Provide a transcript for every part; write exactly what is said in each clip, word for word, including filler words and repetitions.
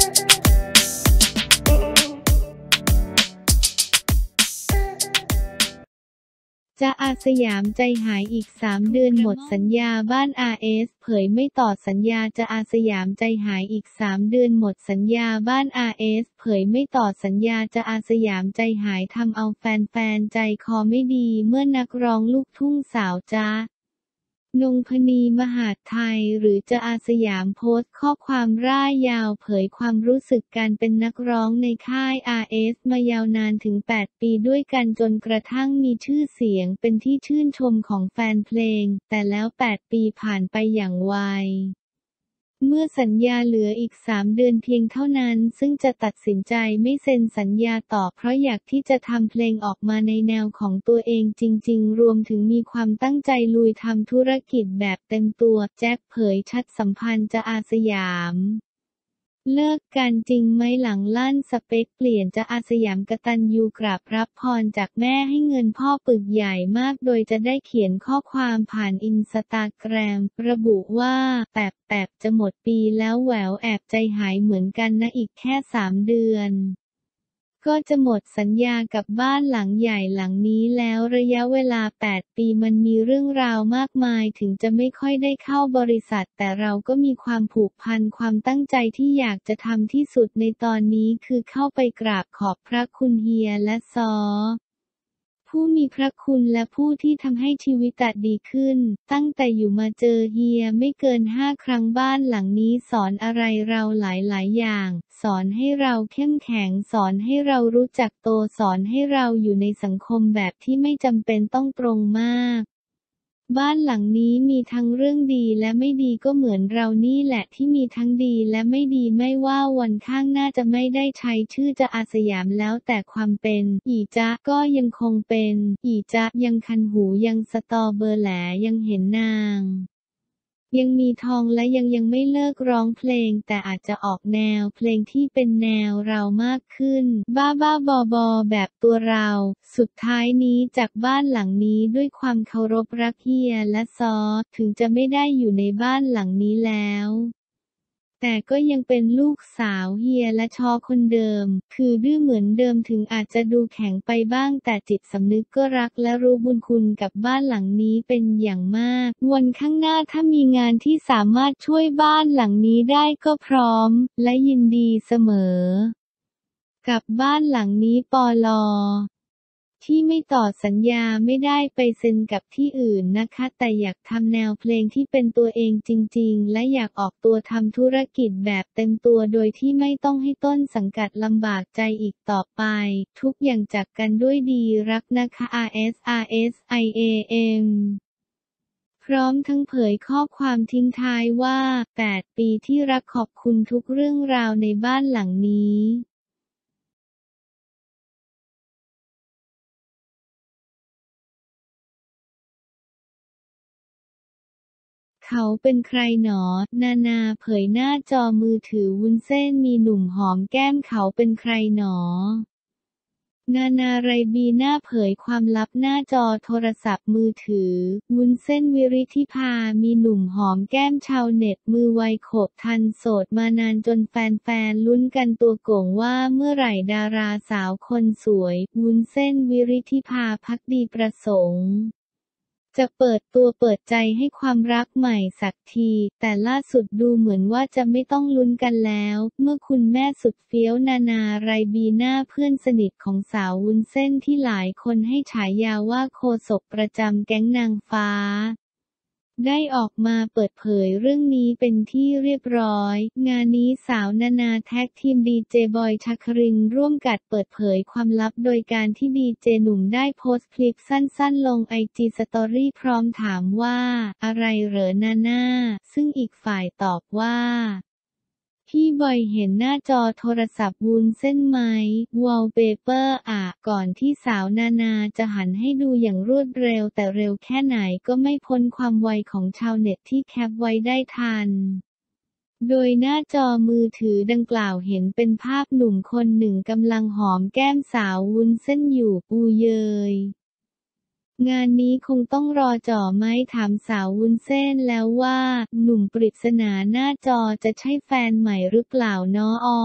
จ๊ะอาสยามใจหายอีกสามเดือนหมดสัญญาบ้าน อาร์ เอส เผยไม่ต่อสัญญาจ๊ะอาสยามใจหายอีกสามเดือนหมดสัญญาบ้าน อาร์ เอส เผยไม่ต่อสัญญาจ๊ะอาสยามใจหายทำเอาแฟนๆใจคอไม่ดีเมื่อนักร้องลูกทุ่งสาวจ๊ะนงพนีมหาดไทยหรือจ๊ะอาสยามโพสต์ข้อความร่ายยาวเผยความรู้สึกการเป็นนักร้องในค่าย อาร์ เอส มายาวนานถึงแปดปีด้วยกันจนกระทั่งมีชื่อเสียงเป็นที่ชื่นชมของแฟนเพลงแต่แล้วแปดปีผ่านไปอย่างไวเมื่อสัญญาเหลืออีกสามเดือนเพียงเท่านั้นซึ่งจะตัดสินใจไม่เซ็นสัญญาต่อเพราะอยากที่จะทำเพลงออกมาในแนวของตัวเองจริงๆรวมถึงมีความตั้งใจลุยทำธุรกิจแบบเต็มตัวแจ็คเผยชัดสัมพันธ์จ๊ะอาสยามเลิกกันจริงไหมหลังลั่นสเปคเปลี่ยนจ๊ะอาสยามกตัญญูกราบรับพรจากแม่ให้เงินพ่อปึกใหญ่มากโดยจะได้เขียนข้อความผ่านอินสตาแกรมระบุว่าแปบแปบจะหมดปีแล้วแหววแอบใจหายเหมือนกันนะอีกแค่สามเดือนก็จะหมดสัญญากับบ้านหลังใหญ่หลังนี้แล้วระยะเวลาแปดปีมันมีเรื่องราวมากมายถึงจะไม่ค่อยได้เข้าบริษัทแต่เราก็มีความผูกพันความตั้งใจที่อยากจะทำที่สุดในตอนนี้คือเข้าไปกราบขอบพระคุณเฮียและซอผู้มีพระคุณและผู้ที่ทำให้ชีวิตดีขึ้นตั้งแต่อยู่มาเจอเฮียไม่เกินห้าครั้งบ้านหลังนี้สอนอะไรเราหลายๆอย่างสอนให้เราเข้มแข็งสอนให้เรารู้จักโตสอนให้เราอยู่ในสังคมแบบที่ไม่จำเป็นต้องตรงมากบ้านหลังนี้มีทั้งเรื่องดีและไม่ดีก็เหมือนเรานี่แหละที่มีทั้งดีและไม่ดีไม่ว่าวันข้างหน้าจะไม่ได้ใช้ชื่อจ๊ะอาสยามแล้วแต่ความเป็นอีจ๊ะก็ยังคงเป็นอีจ๊ะยังคันหูยังสตอเบอร์แหลยังเห็นนางยังมีทองและยังยังไม่เลิกร้องเพลงแต่อาจจะออกแนวเพลงที่เป็นแนวเรามากขึ้นบ้าบ้าบอบอแบบตัวเราสุดท้ายนี้จากบ้านหลังนี้ด้วยความเคารพรักเฮียและซอถึงจะไม่ได้อยู่ในบ้านหลังนี้แล้วแต่ก็ยังเป็นลูกสาวเฮียและชอคนเดิมคือดื้อเหมือนเดิมถึงอาจจะดูแข็งไปบ้างแต่จิตสำนึกก็รักและรู้บุญคุณกับบ้านหลังนี้เป็นอย่างมากวันข้างหน้าถ้ามีงานที่สามารถช่วยบ้านหลังนี้ได้ก็พร้อมและยินดีเสมอกับบ้านหลังนี้ปลอที่ไม่ต่อสัญญาไม่ได้ไปเซ็นกับที่อื่นนะคะแต่อยากทำแนวเพลงที่เป็นตัวเองจริงๆและอยากออกตัวทำธุรกิจแบบเต็มตัวโดยที่ไม่ต้องให้ต้นสังกัดลำบากใจอีกต่อไปทุกอย่างจากกันด้วยดีรักนะคะ อาร์ เอส อาร์ เอส ไอ เอ เอ็ม พร้อมทั้งเผยข้อความทิ้งท้ายว่าแปดปีที่รักขอบคุณทุกเรื่องราวในบ้านหลังนี้เขาเป็นใครหนอนานาเผยหน้าจอมือถือวุ้นเส้นมีหนุ่มหอมแก้มเขาเป็นใครหนอนานาไรบีน่าเผยความลับหน้าจอโทรศัพท์มือถือวุ้นเส้นวิริธิภามีหนุ่มหอมแก้มชาวเน็ตมือไวโขบทันโสดมานานจนแฟนๆลุ้นกันตัวโก่งว่าเมื่อไหร่ดาราสาวคนสวยวุ้นเส้นวิริธิภาภักดีประสงค์จะเปิดตัวเปิดใจให้ความรักใหม่สักทีแต่ล่าสุดดูเหมือนว่าจะไม่ต้องลุ้นกันแล้วเมื่อคุณแม่สุดเฟี้ยวนานาไรบีน่าเพื่อนสนิทของสาววุ้นเส้นที่หลายคนให้ฉายาว่าโฆษกประจำแก๊งนางฟ้าได้ออกมาเปิดเผยเรื่องนี้เป็นที่เรียบร้อยงานนี้สาวนานาแท็กทีมดีเจบอยชัครินร่วมกัดเปิดเผยความลับโดยการที่ดีเจหนุ่มได้โพสต์คลิปสั้นๆลงไอจีสตอรี่พร้อมถามว่าอะไรเหรอนานาซึ่งอีกฝ่ายตอบว่าพี่บอยเห็นหน้าจอโทรศัพท์วุ้นเส้นไหมวอลเปเปอร์อ่ะก่อนที่สาวนานาจะหันให้ดูอย่างรวดเร็วแต่เร็วแค่ไหนก็ไม่พ้นความไวของชาวเน็ตที่แคปไว้ได้ทันโดยหน้าจอมือถือดังกล่าวเห็นเป็นภาพหนุ่มคนหนึ่งกำลังหอมแก้มสาววุ้นเส้นอยู่อูเยยงานนี้คงต้องรอจ่อไม้ถามสาววุ้นเส้นแล้วว่า หนุ่มปริศนาหน้าจอจะใช่แฟนใหม่หรือเปล่าน้ออ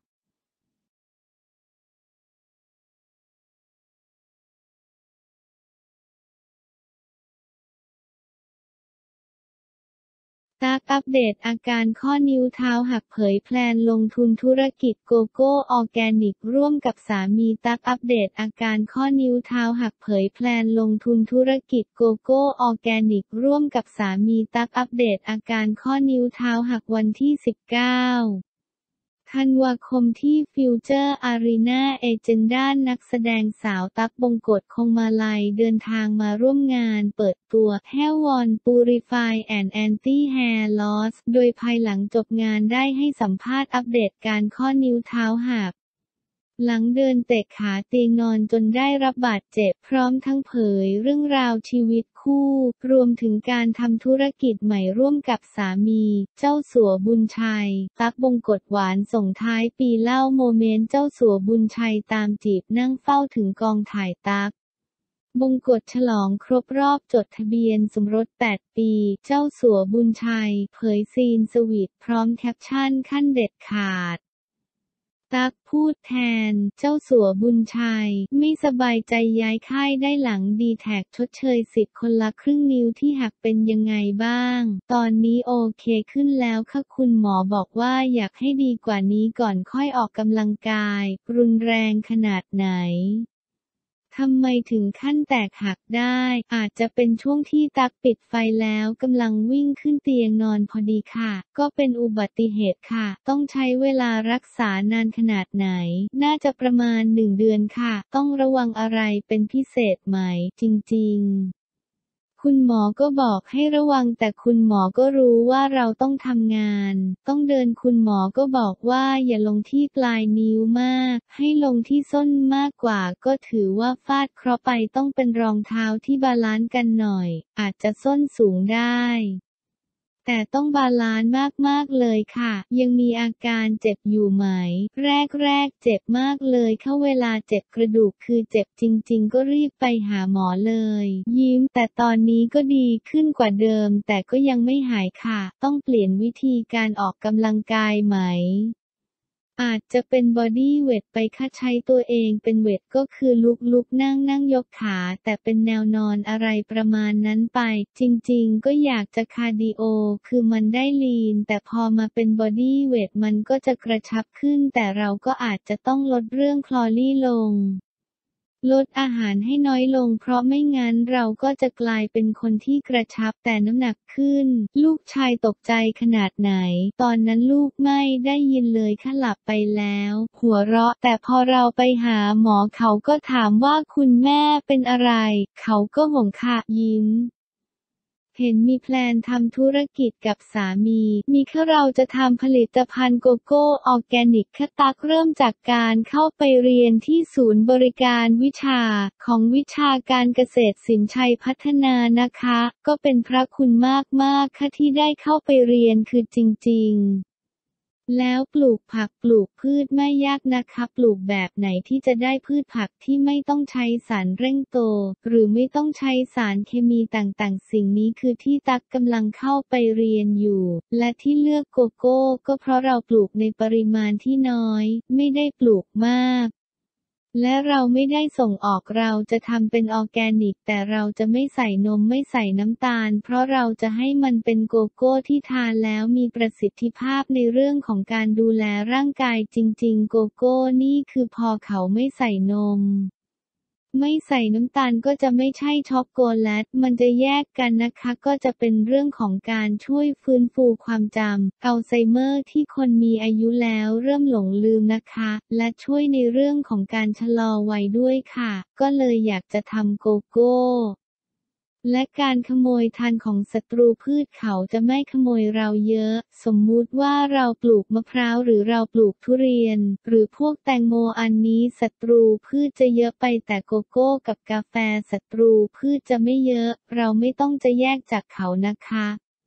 ตั๊กอัปเดตอาการข้อนิ้วเท้าหักเผยแพลนลงทุนธุรกิจโกโก้ออร์แกนิกร่วมกับสามีตั๊กอัปเดตอาการข้อนิ้วเท้าหักเผยแพลนลงทุนธุรกิจโกโก้ออร์แกนิกร่วมกับสามีตั๊กอัปเดตอาการข้อนิ้วเท้าหักวันที่ สิบเก้า ธันวาคมที่ฟิวเจอร์อารีนาเอเจนด้านนักแสดงสาวตั๊กบงกฎคงมาลัยเดินทางมาร่วมงานเปิดตัว Hair One Purify and Anti Hair Loss โดยภายหลังจบงานได้ให้สัมภาษณ์อัปเดตการข้อนิ้วเท้าหัก หลังเดินเตะขาเตียงนอนจนได้รับบาดเจ็บพร้อมทั้งเผยเรื่องราวชีวิตคู่รวมถึงการทำธุรกิจใหม่ร่วมกับสามีเจ้าสัวบุญชัยตั๊กบงกฎหวานส่งท้ายปีเล่าโมเมนต์เจ้าสัวบุญชัยตามจีบนั่งเฝ้าถึงกองถ่ายตั๊กบงกฎฉลองครบรอบจดทะเบียนสมรสแปดปีเจ้าสัวบุญชัยเผยซีนสวีทพร้อมแคปชั่นขั้นเด็ดขาดตั๊กพูดแทนเจ้าสัวบุญชัยไม่สบายใจย้ายค่ายได้หลังดีแท็กชดเชยสิทธิ์คนละครึ่งนิ้วที่หักเป็นยังไงบ้างตอนนี้โอเคขึ้นแล้วค่ะคุณหมอบอกว่าอยากให้ดีกว่านี้ก่อนค่อยออกกำลังกายรุนแรงขนาดไหนทำไมถึงขั้นแตกหักได้อาจจะเป็นช่วงที่ตั๊กปิดไฟแล้วกำลังวิ่งขึ้นเตียงนอนพอดีค่ะก็เป็นอุบัติเหตุค่ะต้องใช้เวลารักษานานขนาดไหนน่าจะประมาณหนึ่งเดือนค่ะต้องระวังอะไรเป็นพิเศษไหมจริงๆคุณหมอก็บอกให้ระวังแต่คุณหมอก็รู้ว่าเราต้องทำงานต้องเดินคุณหมอก็บอกว่าอย่าลงที่ปลายนิ้วมากให้ลงที่ส้นมากกว่าก็ถือว่าฟาดเคราะห์ไปต้องเป็นรองเท้าที่บาลานซ์กันหน่อยอาจจะส้นสูงได้แต่ต้องบาลานซ์มากๆเลยค่ะยังมีอาการเจ็บอยู่ไหมแรกๆเจ็บมากเลยเข้าเวลาเจ็บกระดูกคือเจ็บจริงๆก็รีบไปหาหมอเลยยิ้มแต่ตอนนี้ก็ดีขึ้นกว่าเดิมแต่ก็ยังไม่หายค่ะต้องเปลี่ยนวิธีการออกกำลังกายไหมอาจจะเป็นบอดี้เวทไปค่ะใช้ตัวเองเป็นเวทก็คือลุกลุกนั่งนั่งยกขาแต่เป็นแนวนอนอะไรประมาณนั้นไปจริงๆก็อยากจะคาร์ดิโอคือมันได้ลีนแต่พอมาเป็นบอดี้เวทมันก็จะกระชับขึ้นแต่เราก็อาจจะต้องลดเรื่องแคลอรี่ลงลดอาหารให้น้อยลงเพราะไม่งั้นเราก็จะกลายเป็นคนที่กระชับแต่น้ำหนักขึ้นลูกชายตกใจขนาดไหนตอนนั้นลูกไม่ได้ยินเลยค่ะหลับไปแล้วหัวเราะแต่พอเราไปหาหมอเขาก็ถามว่าคุณแม่เป็นอะไรเขาก็ห่วงค่ะยิ้มเห็นมีแพลนทำธุรกิจกับสามีมีแค่เราจะทำผลิตภัณฑ์โกโก้ออร์แกนิกค่ะตักเริ่มจากการเข้าไปเรียนที่ศูนย์บริการวิชาของวิชาการเกษตรสินชัยพัฒนานะคะก็เป็นพระคุณมากๆค่ะที่ได้เข้าไปเรียนคือจริงๆแล้วปลูกผักปลูกพืชไม่ยากนะคะปลูกแบบไหนที่จะได้พืชผักที่ไม่ต้องใช้สารเร่งโตหรือไม่ต้องใช้สารเคมีต่างๆสิ่งนี้คือที่ตั๊กกำลังเข้าไปเรียนอยู่และที่เลือกโกโก้ก็เพราะเราปลูกในปริมาณที่น้อยไม่ได้ปลูกมากและเราไม่ได้ส่งออกเราจะทำเป็นออร์แกนิกแต่เราจะไม่ใส่นมไม่ใส่น้ำตาลเพราะเราจะให้มันเป็นโกโก้ที่ทานแล้วมีประสิทธิภาพในเรื่องของการดูแลร่างกายจริงๆโกโก้นี่คือพอเขาไม่ใส่นมไม่ใส่น้ำตาลก็จะไม่ใช่ช็อกโกแลตมันจะแยกกันนะคะก็จะเป็นเรื่องของการช่วยฟื้นฟูความจำอัลไซเมอร์ที่คนมีอายุแล้วเริ่มหลงลืมนะคะและช่วยในเรื่องของการชะลอวัยด้วยค่ะก็เลยอยากจะทำโกโก้และการขโมยทานของศัตรูพืชเขาจะไม่ขโมยเราเยอะสมมุติว่าเราปลูกมะพร้าวหรือเราปลูกทุเรียนหรือพวกแตงโมอันนี้ศัตรูพืชจะเยอะไปแต่โกโก้กับกาแฟศัตรูพืชจะไม่เยอะเราไม่ต้องจะแยกจากเขานะคะ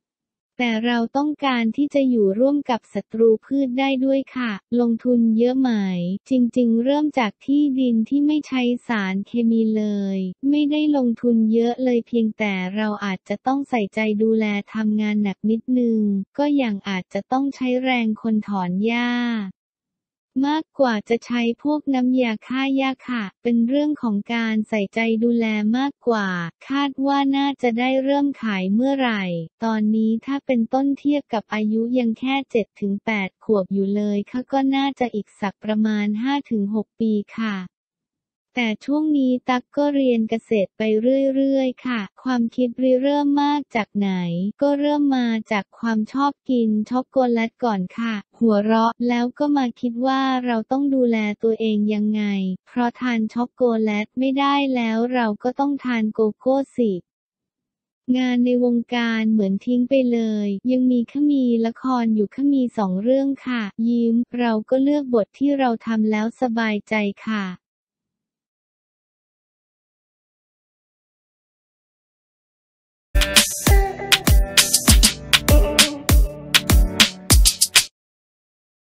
แต่เราต้องการที่จะอยู่ร่วมกับศัตรูพืชได้ด้วยค่ะ ลงทุนเยอะไหม จริงๆ เริ่มจากที่ดินที่ไม่ใช้สารเคมีเลย ไม่ได้ลงทุนเยอะเลยเพียงแต่เราอาจจะต้องใส่ใจดูแลทำงานหนักนิดนึง ก็อย่างอาจจะต้องใช้แรงคนถอนหญ้ามากกว่าจะใช้พวกน้ำยาฆ่าหญ้าค่ะ เป็นเรื่องของการใส่ใจดูแลมากกว่า คาดว่าน่าจะได้เริ่มขายเมื่อไหร่ ตอนนี้ถ้าเป็นต้นเทียบกับอายุยังแค่ เจ็ดถึงแปด ขวบอยู่เลยค่ะก็น่าจะอีกสักประมาณ ห้าถึงหก ปีค่ะ แต่ช่วงนี้ตั๊กก็เรียนเกษตรไปเรื่อยๆค่ะ ความคิดริเริ่มมากจากไหน ก็เริ่มมาจากความชอบกินช็อกโกแลตก่อนค่ะ หัวเราะแล้วก็มาคิดว่าเราต้องดูแลตัวเองยังไง เพราะทานช็อกโกแลตไม่ได้แล้วเราก็ต้องทานโกโก้สิ งานในวงการเหมือนทิ้งไปเลย ยังมีแค่มีละครอยู่แค่มีสองเรื่องค่ะ ยิ้ม เราก็เลือกบทที่เราทำแล้วสบายใจค่ะ